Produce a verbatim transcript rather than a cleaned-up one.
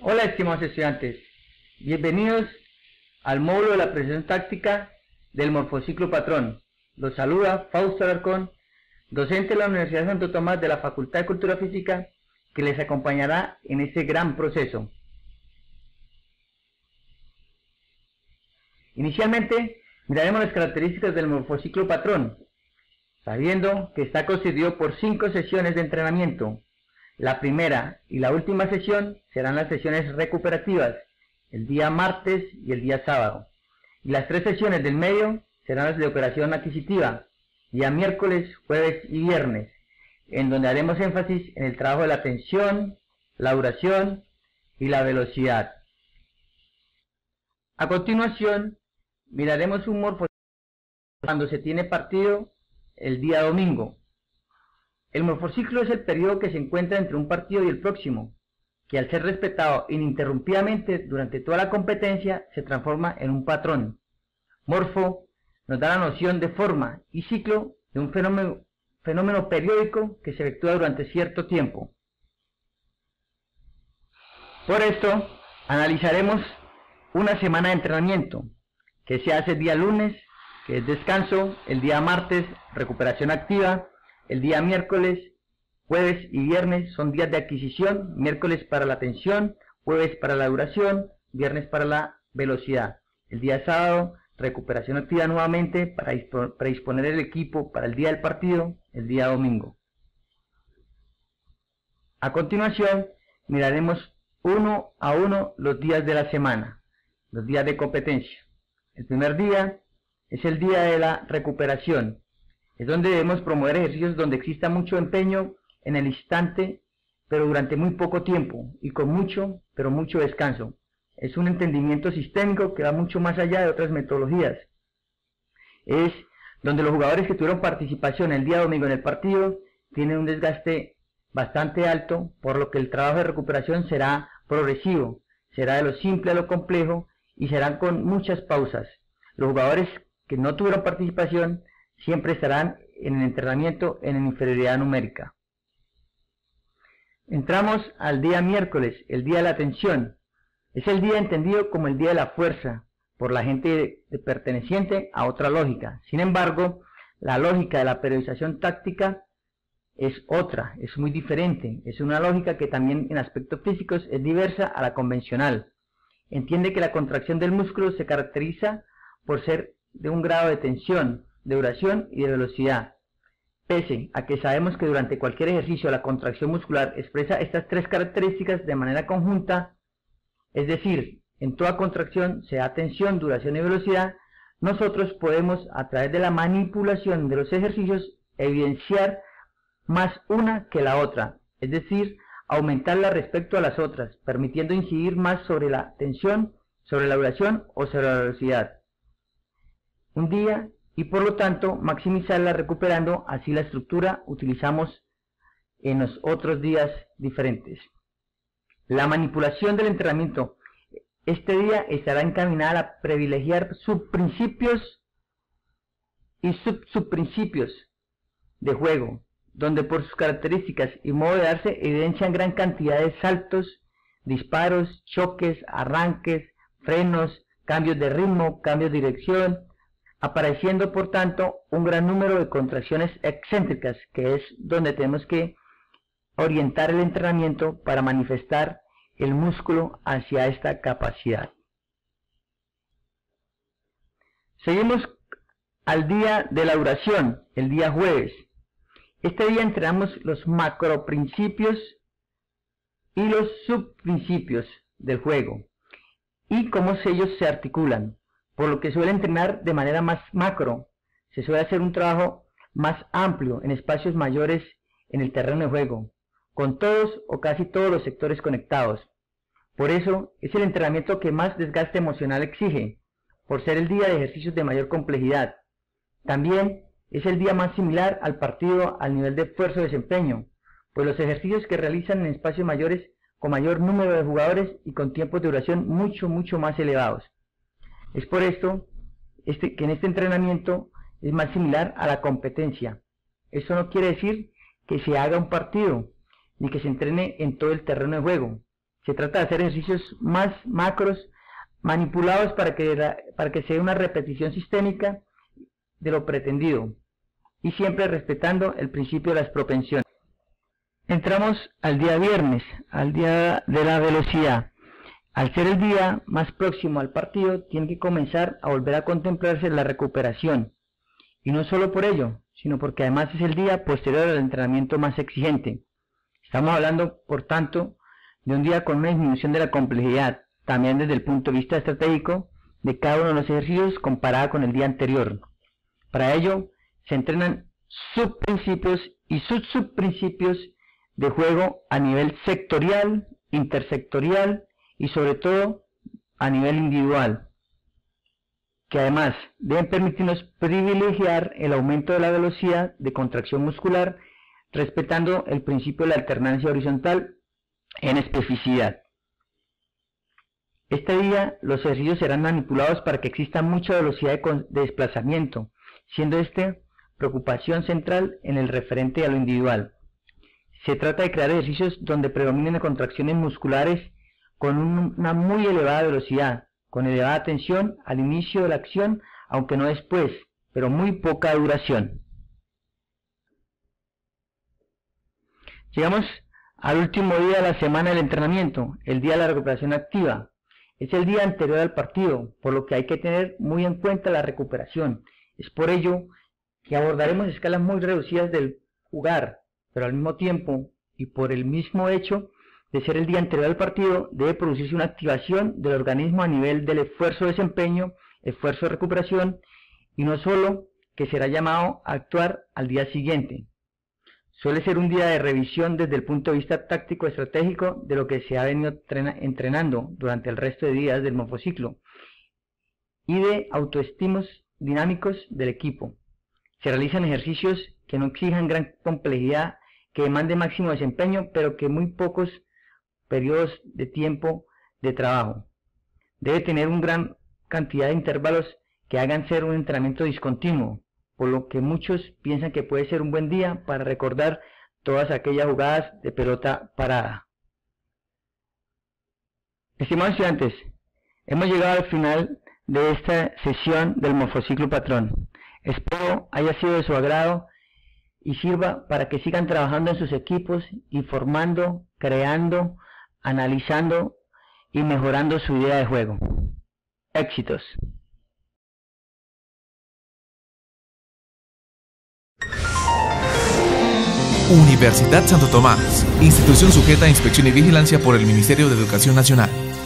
Hola estimados estudiantes, bienvenidos al módulo de la precisión táctica del morfociclo patrón. Los saluda Fausto Alarcón, docente de la Universidad de Santo Tomás de la Facultad de Cultura Física, que les acompañará en este gran proceso. Inicialmente miraremos las características del morfociclo patrón, sabiendo que está constituido por cinco sesiones de entrenamiento. La primera y la última sesión serán las sesiones recuperativas, el día martes y el día sábado. Y las tres sesiones del medio serán las de operación adquisitiva, día miércoles, jueves y viernes, en donde haremos énfasis en el trabajo de la tensión, la duración y la velocidad. A continuación, miraremos un morfociclo cuando se tiene partido el día domingo. El morfociclo es el periodo que se encuentra entre un partido y el próximo, que al ser respetado ininterrumpidamente durante toda la competencia se transforma en un patrón. Morfo nos da la noción de forma y ciclo de un fenómeno, fenómeno periódico que se efectúa durante cierto tiempo. Por esto, analizaremos una semana de entrenamiento, que se hace el día lunes, que es descanso, el día martes, recuperación activa, el día miércoles, jueves y viernes son días de adquisición, miércoles para la tensión, jueves para la duración, viernes para la velocidad. El día sábado, recuperación activa nuevamente para predisponer el equipo para el día del partido, el día domingo. A continuación, miraremos uno a uno los días de la semana, los días de competencia. El primer día es el día de la recuperación. Es donde debemos promover ejercicios donde exista mucho empeño en el instante, pero durante muy poco tiempo, y con mucho, pero mucho descanso. Es un entendimiento sistémico que va mucho más allá de otras metodologías. Es donde los jugadores que tuvieron participación el día domingo en el partido tienen un desgaste bastante alto, por lo que el trabajo de recuperación será progresivo, será de lo simple a lo complejo, y serán con muchas pausas. Los jugadores que no tuvieron participación siempre estarán en el entrenamiento en inferioridad numérica. Entramos al día miércoles, el día de la tensión. Es el día entendido como el día de la fuerza, por la gente perteneciente a otra lógica. Sin embargo, la lógica de la periodización táctica es otra, es muy diferente. Es una lógica que también en aspectos físicos es diversa a la convencional. Entiende que la contracción del músculo se caracteriza por ser de un grado de tensión, de duración y de velocidad. Pese a que sabemos que durante cualquier ejercicio la contracción muscular expresa estas tres características de manera conjunta, es decir, en toda contracción se da tensión, duración y velocidad, nosotros podemos a través de la manipulación de los ejercicios evidenciar más una que la otra, es decir, aumentarla respecto a las otras, permitiendo incidir más sobre la tensión, sobre la duración o sobre la velocidad. Un día y por lo tanto maximizarla recuperando así la estructura utilizamos en los otros días diferentes. La manipulación del entrenamiento este día estará encaminada a privilegiar subprincipios y sub-subprincipios de juego, donde por sus características y modo de darse evidencian gran cantidad de saltos, disparos, choques, arranques, frenos, cambios de ritmo, cambios de dirección, apareciendo por tanto un gran número de contracciones excéntricas, que es donde tenemos que orientar el entrenamiento para manifestar el músculo hacia esta capacidad. Seguimos al día de la duración, el día jueves. Este día entrenamos los macroprincipios y los subprincipios del juego y cómo ellos se articulan, por lo que suele entrenar de manera más macro. Se suele hacer un trabajo más amplio en espacios mayores en el terreno de juego, con todos o casi todos los sectores conectados. Por eso es el entrenamiento que más desgaste emocional exige, por ser el día de ejercicios de mayor complejidad. También es el día más similar al partido al nivel de esfuerzo y desempeño, pues los ejercicios que realizan en espacios mayores con mayor número de jugadores y con tiempos de duración mucho mucho más elevados. Es por esto este, que en este entrenamiento es más similar a la competencia. Eso no quiere decir que se haga un partido, ni que se entrene en todo el terreno de juego, Se trata de hacer ejercicios más macros, manipulados para que, la, para que sea una repetición sistémica de lo pretendido, y siempre respetando el principio de las propensiones. Entramos al día viernes, al día de la velocidad. Al ser el día más próximo al partido, tiene que comenzar a volver a contemplarse la recuperación. Y no solo por ello, sino porque además es el día posterior al entrenamiento más exigente. Estamos hablando, por tanto, de un día con una disminución de la complejidad, también desde el punto de vista estratégico, de cada uno de los ejercicios comparada con el día anterior. Para ello, se entrenan subprincipios y subsubprincipios de juego a nivel sectorial, intersectorial y sobre todo a nivel individual, que además deben permitirnos privilegiar el aumento de la velocidad de contracción muscular, respetando el principio de la alternancia horizontal en especificidad. Este día los ejercicios serán manipulados para que exista mucha velocidad de, de desplazamiento, siendo este preocupación central en el referente a lo individual. Se trata de crear ejercicios donde predominen contracciones musculares con un, una muy elevada velocidad, con elevada tensión al inicio de la acción, aunque no después, pero muy poca duración. Llegamos al último día de la semana del entrenamiento, el día de la recuperación activa. Es el día anterior al partido, por lo que hay que tener muy en cuenta la recuperación. Es por ello que abordaremos escalas muy reducidas del jugar, pero al mismo tiempo, y por el mismo hecho de ser el día anterior al partido, debe producirse una activación del organismo a nivel del esfuerzo de desempeño, esfuerzo de recuperación, y no solo que será llamado a actuar al día siguiente. Suele ser un día de revisión desde el punto de vista táctico estratégico de lo que se ha venido entrenando durante el resto de días del morfociclo y de autoestímulos dinámicos del equipo. Se realizan ejercicios que no exijan gran complejidad, que demanden máximo desempeño, pero que muy pocos periodos de tiempo de trabajo. Debe tener una gran cantidad de intervalos que hagan ser un entrenamiento discontinuo, por lo que muchos piensan que puede ser un buen día para recordar todas aquellas jugadas de pelota parada. Estimados estudiantes, hemos llegado al final de esta sesión del Morfociclo Patrón. Espero haya sido de su agrado y sirva para que sigan trabajando en sus equipos, informando, creando, analizando y mejorando su idea de juego. Éxitos. Universidad Santo Tomás, institución sujeta a inspección y vigilancia por el Ministerio de Educación Nacional.